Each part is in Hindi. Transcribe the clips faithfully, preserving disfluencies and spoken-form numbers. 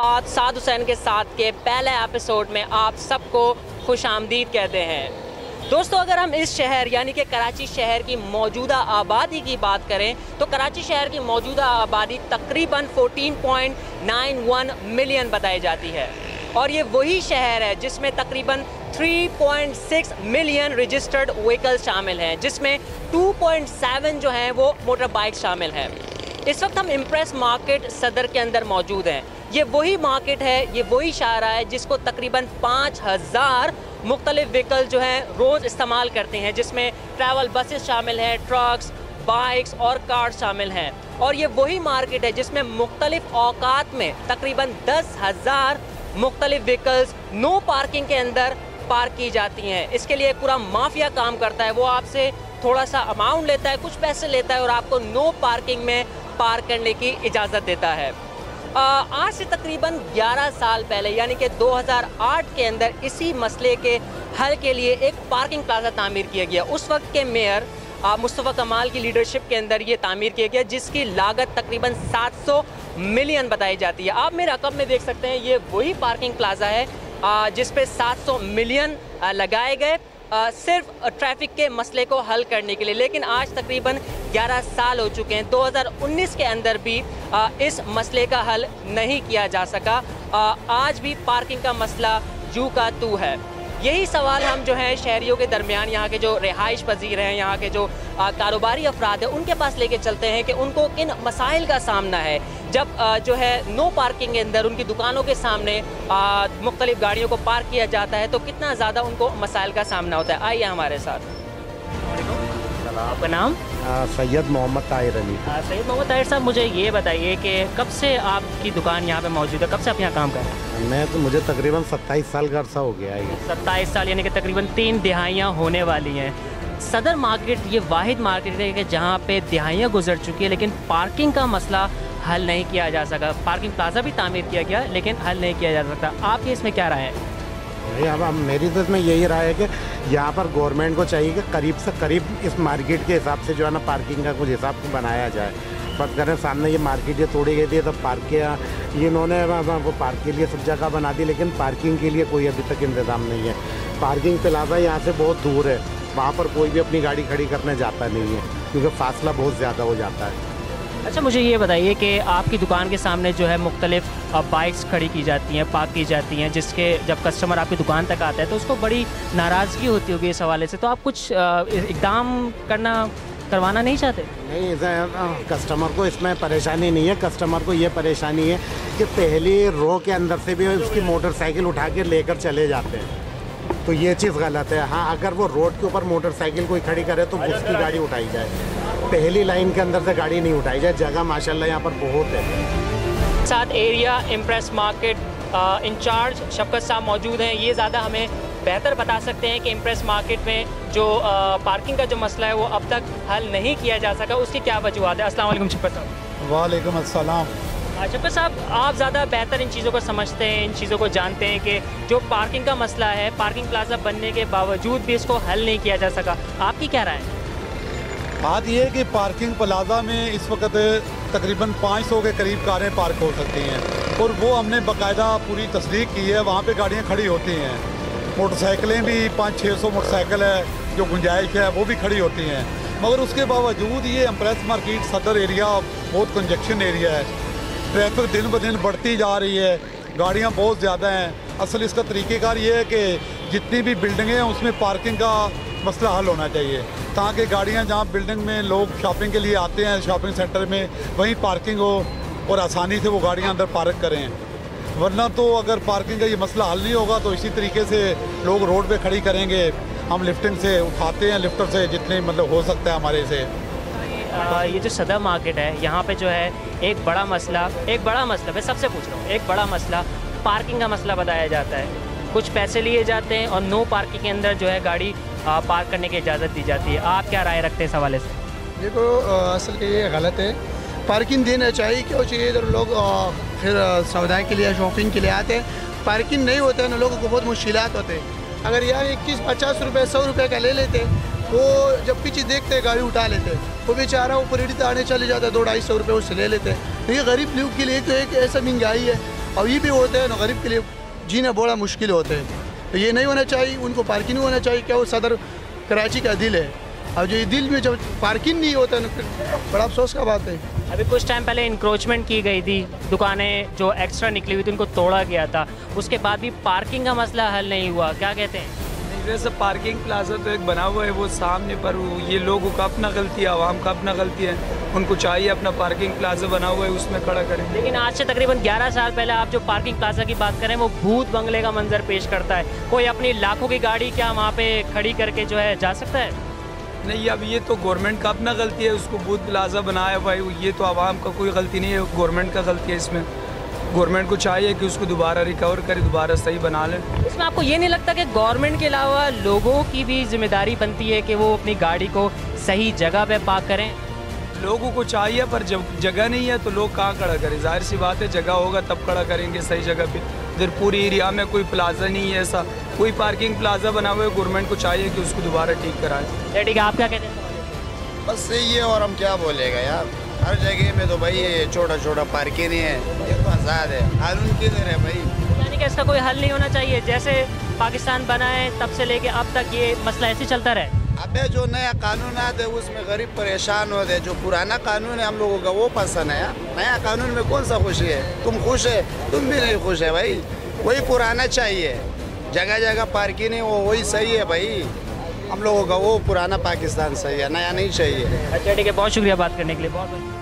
बात साद हुसैन के साथ के पहले एपिसोड में आप सबको खुश आमदीद कहते हैं। दोस्तों, अगर हम इस शहर यानी कि कराची शहर की मौजूदा आबादी की बात करें तो कराची शहर की मौजूदा आबादी तकरीबन चौदह पॉइंट नौ एक मिलियन बताई जाती है और ये वही शहर है जिसमें तकरीबन तीन पॉइंट छह मिलियन रजिस्टर्ड व्हीकल शामिल हैं, जिसमें दो पॉइंट सात जो हैं वो मोटर बाइक शामिल हैं। इस वक्त हम एम्प्रेस मार्केट सदर के अंदर मौजूद हैं। ये वही मार्केट है, ये वही शाहरा है जिसको तकरीबन पाँच हज़ार मुख्तलिफ व्हीकल जो हैं रोज़ इस्तेमाल करते हैं, जिसमें ट्रैवल बसेस शामिल हैं, ट्रक्स, बाइक्स और कार्स शामिल हैं। और ये वही मार्केट है जिसमें मुख्तलिफ औकात में तकरीबन दस हज़ार मुख्तलिफ व्हीकल्स नो पार्किंग के अंदर पार्क की जाती हैं। इसके लिए पूरा माफिया काम करता है। वो आपसे थोड़ा सा अमाउंट लेता है, कुछ पैसे लेता है और आपको नो पार्किंग में पार्क करने की इजाज़त देता है। आ, आज से तकरीबन ग्यारह साल पहले यानी कि दो हज़ार आठ के अंदर इसी मसले के हल के लिए एक पार्किंग प्लाजा तामीर किया गया। उस वक्त के मेयर मुस्तफ़ा कमाल की लीडरशिप के अंदर ये तामीर किया गया, जिसकी लागत तकरीबन सात सौ मिलियन बताई जाती है। आप मेरे रकम में देख सकते हैं, ये वही पार्किंग प्लाजा है जिस पे सात सौ मिलियन लगाए गए सिर्फ ट्रैफिक के मसले को हल करने के लिए। लेकिन आज तकरीबन ग्यारह साल हो चुके हैं, दो हज़ार उन्नीस के अंदर भी इस मसले का हल नहीं किया जा सका। आज भी पार्किंग का मसला जू का तू है। यही सवाल हम जो है शहरियों के दरमियान, यहाँ के जो रिहाइश पजीर हैं, यहाँ के जो कारोबारी अफराद हैं, उनके पास लेके चलते हैं कि उनको किन मसाइल का सामना है जब आ, जो है नो पार्किंग के अंदर उनकी दुकानों के सामने मुख्तलिफ गाड़ियों को पार्क किया जाता है तो कितना ज़्यादा उनको मसाइल का सामना होता है। आइए हमारे साथ। आपका नाम? सैयद मोहम्मद ताहिर अली। सैयद मोहम्मद ताहिर साहब, मुझे ये बताइए कि कब से आपकी दुकान यहाँ पे मौजूद है, कब से आप यहाँ काम कर रहे हैं? मैं तो मुझे तकरीबन सत्ताईस साल का अर्सा हो गया है। सत्ताईस साल यानी कि तकरीबन तीन दिहाइयाँ होने वाली हैं। सदर मार्केट ये वाहिद मार्केट है कि जहाँ पे दिहाइयाँ गुजर चुकी है लेकिन पार्किंग का मसला हल नहीं किया जा सका। पार्किंग प्लाजा भी तामीर किया गया लेकिन हल नहीं किया जा सकता। आपकी इसमें क्या राय है? अब अब मेरी तो इसमें यही राय है कि यहाँ पर गवर्नमेंट को चाहिए कि करीब से करीब इस मार्केट के हिसाब से जो है ना पार्किंग का कुछ हिसाब से बनाया जाए। फर्ज करें सामने ये मार्केट ये तोड़ी गई थी, तो पार्क के ये इन्होंने वो पार्क के लिए सब जगह बना दी, लेकिन पार्किंग के लिए कोई अभी तक इंतज़ाम नहीं है। पार्किंग प्लाजा यहाँ से बहुत दूर है, वहाँ पर कोई भी अपनी गाड़ी खड़ी करने जाता नहीं है क्योंकि फासला बहुत ज़्यादा हो जाता है। अच्छा, मुझे ये बताइए कि आपकी दुकान के सामने जो है मुख्तलिफ बाइक्स खड़ी की जाती हैं, पार्क की जाती हैं, जिसके जब कस्टमर आपकी दुकान तक आता है तो उसको बड़ी नाराज़गी होती होगी इस हवाले से, तो आप कुछ इक़दाम करना करवाना नहीं चाहते? नहीं, कस्टमर को इसमें परेशानी नहीं है। कस्टमर को ये परेशानी है कि पहली रो के अंदर से भी उसकी मोटरसाइकिल उठा के लेकर चले जाते हैं, तो ये चीज़ गलत है। हाँ, अगर वो रोड के ऊपर मोटरसाइकिल कोई खड़ी करे तो उसकी गाड़ी उठाई जाए, पहली लाइन के अंदर से गाड़ी नहीं उठाई जाए। जगह माशाल्लाह यहाँ पर बहुत है। साथ area Empress Market incharge Shafqat साहब मौजूद हैं। ये ज़्यादा हमें बेहतर बता सकते हैं कि एम्प्रेस मार्केट में जो आ, पार्किंग का जो मसला है वो अब तक हल नहीं किया जा सका, उसकी क्या वजूहत है? अस्सलाम वालेकुम शफकत साहब। वालेकुम अस्सलाम। शफकत साहब, आप ज़्यादा बेहतर इन चीज़ों को समझते हैं, इन चीज़ों को जानते हैं कि जो पार्किंग का मसला है, पार्किंग प्लाजा बनने के बावजूद भी इसको हल नहीं किया जा सका, आपकी क्या राय है? बात यह है कि पार्किंग प्लाजा में इस वक्त तकरीबन पाँच सौ के करीब कारें पार्क हो सकती हैं और वो हमने बाकायदा पूरी तस्दीक की है, वहाँ पे गाड़ियाँ खड़ी होती हैं। मोटरसाइकिलें भी पाँच छः सौ मोटरसाइकिल है जो गुंजाइश है वो भी खड़ी होती हैं, मगर उसके बावजूद ये एम्प्रेस मार्केट सदर एरिया बहुत कंजक्शन एरिया है। ट्रैफिक दिन ब दिन बढ़ती जा रही है, गाड़ियाँ बहुत ज़्यादा हैं। असल इसका तरीक़ेकार ये है कि जितनी भी बिल्डिंगें हैं उसमें पार्किंग का मसला हल होना चाहिए ताकि गाड़ियाँ जहाँ बिल्डिंग में लोग शॉपिंग के लिए आते हैं शॉपिंग सेंटर में वहीं पार्किंग हो और आसानी से वो गाड़ियाँ अंदर पार्क करें। वरना तो अगर पार्किंग का ये मसला हल नहीं होगा तो इसी तरीके से लोग रोड पे खड़ी करेंगे। हम लिफ्टिंग से उठाते हैं, लिफ्टर से जितने मतलब हो सकता है हमारे से। आ, ये जो सदर मार्केट है यहाँ पे जो है एक बड़ा मसला एक बड़ा मसला मैं सबसे पूछ रहा हूँ एक बड़ा मसला पार्किंग का मसला बताया जाता है। कुछ पैसे लिए जाते हैं और नो पार्किंग के अंदर जो है गाड़ी आ, पार्क करने की इजाज़त दी जाती है। आप क्या राय रखते हैं इस हवाले से? देखो, असल के ये गलत है, पार्किंग देना चाहिए। क्यों चाहिए? इधर लोग आ, फिर सौदा के लिए शॉपिंग के लिए आते हैं, पार्किंग नहीं होता है ना, लोगों को बहुत मुश्किलात होते हैं। अगर यार इक्कीस पचास रुपये सौ रुपये का ले लेते वो जब पीछे देखते हैं गाड़ी उठा लेते हैं, वो बेचारा ऊपर इड़ी ताड़ने चले जाता है, दो ढाई सौ रुपये उससे ले लेते हैं। ये गरीब लोग के लिए तो एक ऐसा महंगाई है, और ये भी होते हैं ना गरीब के लिए जीना बड़ा मुश्किल होता है। तो ये नहीं होना चाहिए, उनको पार्किंग नहीं होना चाहिए। क्या वो सदर कराची का दिल है, और जो ये दिल में जब पार्किंग नहीं होता है ना, बड़ा अफसोस का बात है। अभी कुछ टाइम पहले इंक्रोचमेंट की गई थी, दुकानें जो एक्स्ट्रा निकली हुई थी उनको तोड़ा गया था, उसके बाद भी पार्किंग का मसला हल नहीं हुआ, क्या कहते हैं? वैसे पार्किंग प्लाजा तो एक बना हुआ है वो सामने, पर ये लोगों का अपना गलती है, आवाम का अपना गलती है। उनको चाहिए अपना पार्किंग प्लाजा बना हुआ है उसमें खड़ा करें। लेकिन आज से तकरीबन ग्यारह साल पहले आप जो पार्किंग प्लाजा की बात करें वो भूत बंगले का मंजर पेश करता है। कोई अपनी लाखों की गाड़ी क्या वहाँ पे खड़ी करके जो है जा सकता है? नहीं, अब ये तो गवर्नमेंट का अपना गलती है, उसको भूत प्लाजा बनाया भाई, ये तो आवाम का कोई गलती नहीं है, गवर्नमेंट का गलती है। इसमें गवर्नमेंट को चाहिए कि उसको दोबारा रिकवर करे, दोबारा सही बना ले। इसमें आपको ये नहीं लगता कि गवर्नमेंट के अलावा लोगों की भी जिम्मेदारी बनती है कि वो अपनी गाड़ी को सही जगह पे पार्क करें? लोगों को चाहिए, पर जब जगह नहीं है तो लोग कहाँ खड़ा करें? जाहिर सी बात है, जगह होगा तब खड़ा करेंगे सही जगह पे। इधर पूरी एरिया में कोई प्लाजा नहीं है, ऐसा कोई पार्किंग प्लाजा बना हुआ है, गवर्नमेंट को चाहिए कि उसको दोबारा ठीक कराए। ठीक है, आप क्या कहते हैं? बस सही है, और हम क्या बोलेगा यार, हर जगह में तो भाई ये छोटा छोटा पार्किंग ही है, ये तो आज़ाद है। कानून किधर है भाई? यानी कि इसका कोई हल नहीं होना चाहिए? जैसे पाकिस्तान बना है तब से लेके अब तक ये मसला ऐसे चलता रहे? अबे जो नया कानून आते उसमें गरीब परेशान होते, जो पुराना कानून है हम लोगों का वो पसंद है यार। नया कानून में कौन सा खुशी है? तुम खुश है? तुम भी नहीं खुश है भाई। वही पुराना चाहिए, जगह जगह पार्किंग है, वो वही सही है भाई। हम लोगों का वो पुराना पाकिस्तान सही है, नया नहीं चाहिए। अच्छा ठीक है, बहुत शुक्रिया बात करने के लिए, बहुत बहुत।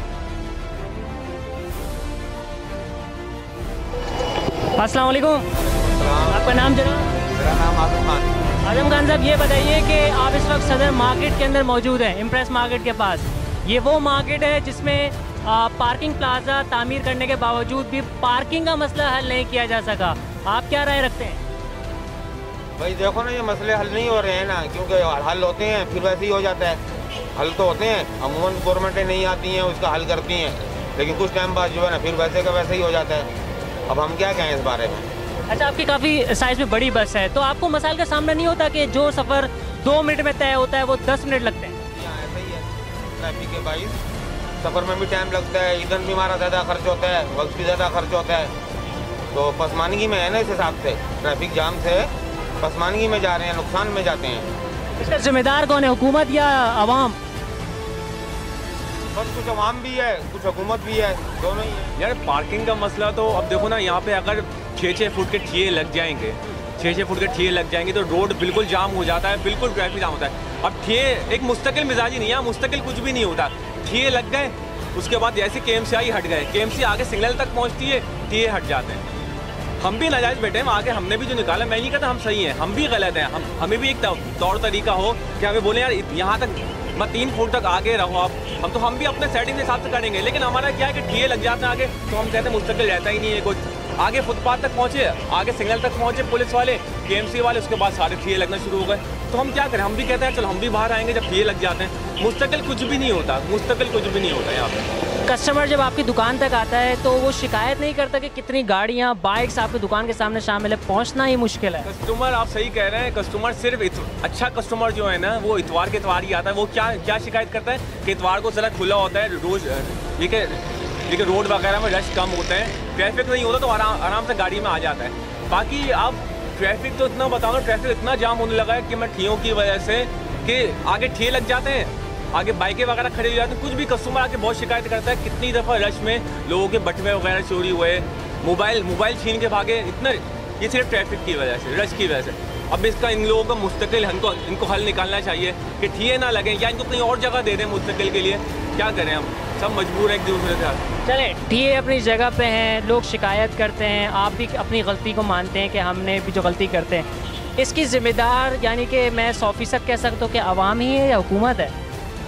अस्सलाम वालेकुम, आपका नाम जनाब? मेरा नाम आजम खान। आजम खान साहब, ये बताइए कि आप इस वक्त सदर मार्केट के अंदर मौजूद हैं, एम्प्रेस मार्केट के पास। ये वो मार्केट है जिसमें आ, पार्किंग प्लाजा तामीर करने के बावजूद भी पार्किंग का मसला हल नहीं किया जा सका। आप क्या राय रखते हैं? भाई देखो ना, ये मसले हल नहीं हो रहे हैं ना, क्योंकि हल होते हैं फिर वैसे ही हो जाता है। हल तो होते हैं, अमूमन गवर्नमेंटें नहीं आती हैं उसका हल करती हैं, लेकिन कुछ टाइम बाद जो है ना फिर वैसे का वैसे ही हो जाता है। अब हम क्या कहें इस बारे में? अच्छा, आपकी काफ़ी साइज़ में बड़ी बस है, तो आपको मसाइल का सामना नहीं होता कि जो सफ़र दो मिनट में तय होता है वो दस मिनट लगते हैं? यहाँ ऐसा ही है, ट्रैफिक के बाइस सफ़र में भी टाइम लगता है, ईंधन भी हमारा ज़्यादा खर्च होता है, वक्त भी ज़्यादा खर्च होता है। तो पसमानगी में है ना, इस हिसाब से ट्रैफिक जाम से पसमानगी में जा रहे हैं, नुकसान में जाते हैं। इसका जिम्मेदार कौन है, हुकूमत या आवाम? बस कुछ अवाम भी है, कुछ हुकूमत भी है, दोनों ही है। यार पार्किंग का मसला तो अब देखो ना, यहाँ पे अगर छः छः फुट के ठिये लग जाएंगे, छः छः फुट के ठिये लग जाएंगे तो रोड बिल्कुल जाम हो जाता है, बिल्कुल ट्रैफिक जाम होता है। अब ठिये एक मुस्तकिल मिजाजी नहीं है, मुस्तकिल कुछ भी नहीं होता। ठिये लग गए, उसके बाद जैसे के एम सी आई हट गए, के एम सी आगे सिग्नल तक पहुँचती है, ठिये हट जाते हैं। हम भी नाजायज़ बैठे हैं आगे, हमने भी जो निकाला, मैं नहीं कहता हम सही हैं, हम भी गलत हैं। हम हमें भी एक तौर तरीका हो कि हमें बोले यार यहाँ तक मैं तीन फुट तक आगे रहो आप, हम तो हम भी अपने सेटिंग के हिसाब से करेंगे। लेकिन हमारा क्या है कि ठिये लग जाते हैं आगे, तो हम कहते हैं मुस्तकिल रहता ही नहीं है कुछ। आगे फुटपाथ तक पहुँचे, आगे सिग्नल तक पहुँचे पुलिस वाले, के एम सी वाले, उसके बाद सारे ठिये लगना शुरू हो गए। तो हम क्या करें? हम भी कहते हैं चलो हम भी बाहर आएंगे जब ठिये लग जाते हैं। मुस्तकिल कुछ भी नहीं होता, मुस्तकिल कुछ भी नहीं होता यहाँ पे। कस्टमर जब आपकी दुकान तक आता है तो वो शिकायत नहीं करता कि कितनी गाड़ियाँ बाइक्स आपकी दुकान के सामने शामिल है, पहुँचना ही मुश्किल है? कस्टमर आप सही कह रहे हैं, कस्टमर सिर्फ इत, अच्छा कस्टमर जो है ना वो इतवार के इतवार ही आता है। वो क्या क्या शिकायत करता है कि इतवार को सड़क खुला होता है, रोज लेकिन लेकिन रोड वगैरह में रश कम होता है, ट्रैफिक नहीं होता तो आराम आराम से गाड़ी में आ जाता है। बाकी आप ट्रैफिक तो इतना बताऊँगा, ट्रैफिक इतना जाम होने लगा है कि मैं ठियों की वजह से कि आगे ठिये लग जाते हैं, आगे बाइकें वगैरह खड़ी हो जाती हैं। कुछ भी कस्टमर आके बहुत शिकायत करता है, कितनी दफ़ा रश में लोगों के बटवे वगैरह चोरी हुए, मोबाइल मोबाइल छीन के भागे, इतना ये सिर्फ ट्रैफिक की वजह से, रश की वजह से। अब इसका इन लोगों का मुस्तकिल इनको इनको हल निकालना चाहिए कि ठिये ना लगें या इनको कहीं और जगह दे दें मुस्तकिल के लिए। क्या करें, हम सब मजबूर हैं एक दूसरे से। चलें, ठिये अपनी जगह पे हैं, लोग शिकायत करते हैं, आप भी अपनी गलती को मानते हैं कि हमने भी जो गलती करते हैं, इसकी ज़िम्मेदार यानी कि मैं सौ फीसद कह सकता हूँ कि आवाम ही है या हुकूमत है?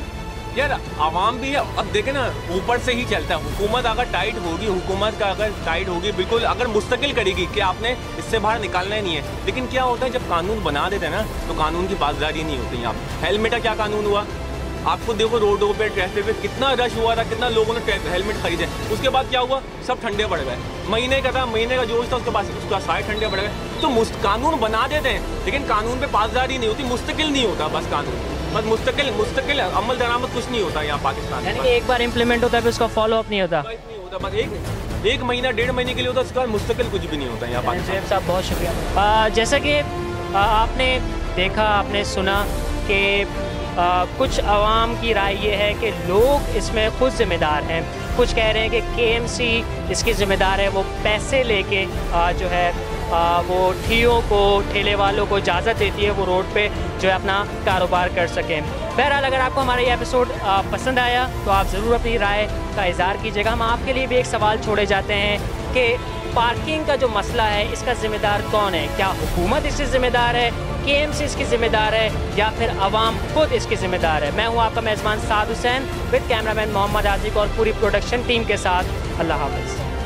यार आवाम भी है। अब देखें ना, ऊपर से ही चलता है। हुकूमत अगर टाइट होगी, हुकूमत का अगर टाइट होगी, बिल्कुल अगर मुस्तकिल करेगी कि आपने इससे बाहर निकालना ही नहीं है। लेकिन क्या होता है, जब कानून बना देते हैं ना तो कानून की पासदारी नहीं होती। यहाँ हेलमेट का क्या कानून हुआ, आपको देखो रोडों पे ट्रैफिक पे कितना रश हुआ था, कितना लोगों ने हेलमेट खरीदे। उसके बाद क्या हुआ, सब ठंडे पड़ गए। महीने का था, महीने का जोश था, उसके पास उसका सारे ठंडे पड़ गए। तो कानून बना देते हैं लेकिन कानून पे पासदारी नहीं होती, मुस्तकिल नहीं होता बस कानून, बस मुस्तकिल मुस्तकिल अमल दरामद कुछ नहीं होता यहाँ पाकिस्तान में। यानी कि एक बार इम्प्लीमेंट होता है फिर उसका फॉलो अप नहीं होता? नहीं होता, बस एक एक महीना डेढ़ महीने के लिए होता है, उसके बाद मुस्तकिल कुछ भी नहीं होता यहाँ पाकिस्तान। जैब साहब बहुत शुक्रिया। जैसा कि आ, आपने देखा, आपने सुना कि आ, कुछ आवाम की राय ये है कि लोग इसमें खुद ज़िम्मेदार हैं। कुछ कह रहे हैं कि केएमसी इसकी ज़िम्मेदार है, वो पैसे लेके आ, जो है आ, वो ठियों को, ठेले वालों को इजाज़त देती है वो रोड पे जो है अपना कारोबार कर सकें। बहरहाल अगर आपको हमारा ये एपिसोड पसंद आया तो आप ज़रूर अपनी राय का इज़हार कीजिएगा। हम आपके लिए भी एक सवाल छोड़े जाते हैं कि पार्किंग का जो मसला है इसका ज़िम्मेदार कौन है? क्या हुकूमत इसकी ज़िम्मेदार है, केएमसी इसकी ज़िम्मेदार है, या फिर अवाम खुद इसकी ज़िम्मेदार है? मैं हूँ आपका मेज़बान साद हुसैन विद कैमरामैन मोहम्मद आजिक और पूरी प्रोडक्शन टीम के साथ। अल्लाह हाफ़िज़।